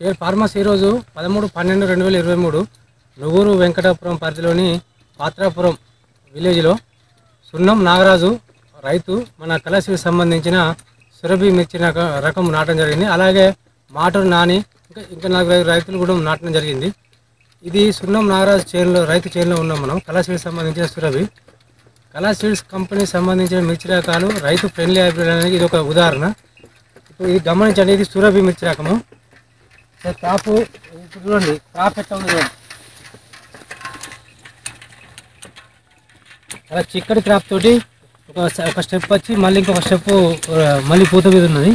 Care farmers ఈరోజు 13/12/2023 నుగూరు వెంకటాపురం పరిధిలోని పాత్రాపురం విలేజ్లో సున్నం నాగరాజు రైతు మన కళాశాలకు సంబంధించిన సురభి మిర్చి రకం నాటడం జరిగింది. అలాగే మాటూరు నాని ఇంకా 4 రైతులు కూడా నాటడం జరిగింది. ఇది సున్నం నాగరాజు చేనులో రైతు చేనులో ఉన్నాం మనం. కళాశాలకు సంబంధించిన సురభి కళాశాల కంపెనీకి సంబంధించిన మిర్చి రకాలు రైతు ఫ్రెండ్లీ హైబ్రిడ్ అనేది ఇది ఒక ఉదాహరణ. ఇప్పుడు ఇది గమనించండి, ఇది సురభి మిర్చి రకము. క్రాపు చూడండి, క్రాప్ ఎట్లా ఉంది చూడండి. అలా చిక్కటి క్రాప్ తోటి ఒక స్టెప్ వచ్చి మళ్ళీ ఇంకొక స్టెప్ మళ్ళీ పూత మీద ఉన్నది.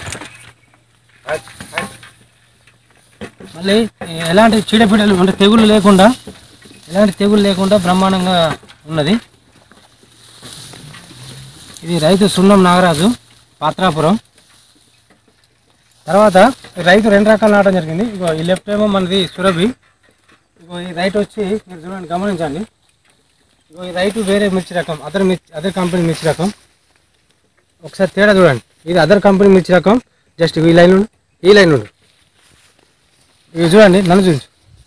మళ్ళీ ఎలాంటి చీడపీడలు అంటే ఎలాంటి తెగులు లేకుండా బ్రహ్మాండంగా ఉన్నది. ఇది రైతు సున్నం నాగరాజు పాత్రాపురం. తర్వాత రైతు 2 రకాలు నాటడం జరిగింది. ఇగో ఈ లెఫ్ట్ ఏమో మనది సురభి, ఇగో ఈ రైట్ వచ్చి మీరు చూడండి, గమనించండి. ఇగో ఈ రైతు వేరే మిర్చి రకం, అదర్ కంపెనీ మిర్చి రకం. ఒకసారి తేడా చూడండి, ఇది అదర్ కంపెనీ మిర్చి రకం. జస్ట్ ఈ లైన్ నుండి ఇవి చూడండి, నన్ను చూసి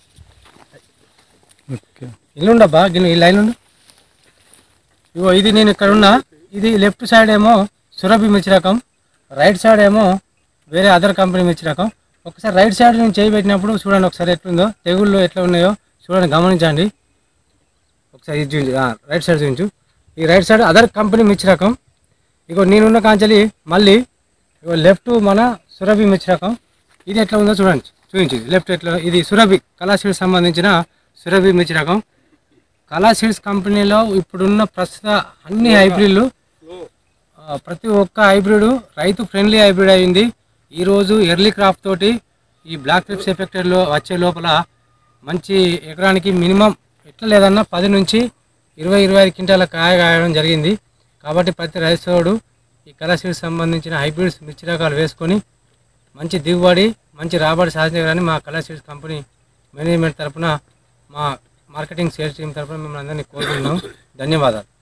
ఇల్లుండబ్బా ఈ లైన్ నుండి. ఇగో ఇది నేను ఇక్కడ ఉన్న, ఇది లెఫ్ట్ సైడ్ ఏమో సురభి మిర్చి రకం, రైట్ సైడ్ ఏమో వేరే అదర్ కంపెనీ మిర్చి రకం. ఒకసారి రైట్ సైడ్ నుంచి చేయబెట్టినప్పుడు చూడండి, ఒకసారి ఎట్లుందో తెగుళ్ళు ఎట్లా ఉన్నాయో చూడండి, గమనించండి. ఒకసారి ఇది చూపించు, రైట్ సైడ్ చూపించు. ఈ రైట్ సైడ్ అదర్ కంపెనీ మిర్చి రకం. ఇగో నేనున్న కాంచెలి మళ్ళీ ఇగో లెఫ్ట్ మన సురభి మిర్చి రకం. ఇది ఎట్లా ఉందో చూపించు లెఫ్ట్ ఎట్లా. ఇది సురభి కళాశాలకు సంబంధించిన సురభి మిర్చి రకం. కళాశాల కంపెనీలో ఇప్పుడున్న ప్రస్తుత అన్ని హైబ్రిడ్లు ప్రతి ఒక్క హైబ్రిడ్ రైతు ఫ్రెండ్లీ హైబ్రిడ్ అయింది. ఈరోజు ఎర్లీ క్రాప్ తోటి ఈ బ్లాక్ ట్రిప్స్ ఎఫెక్టెడ్లో వచ్చే లోపల మంచి ఎకరానికి మినిమం ఎట్లా లేదన్నా 10 నుంచి 20-25 క్వింటాల కాయ కాయడం జరిగింది. కాబట్టి ప్రతి రైతుడు ఈ కళాశాలకు సంబంధించిన హైబ్రిడ్స్ మిర్చి రకాలు వేసుకొని మంచి దిగుబడి మంచి రాబడి సాధించాలని మా కళాశాల కంపెనీ మేనేజ్మెంట్ తరఫున, మా మార్కెటింగ్ సేల్స్ టీం తరఫున మిమ్మల్ని అందరినీ కోరుకుంటున్నాం. ధన్యవాదాలు.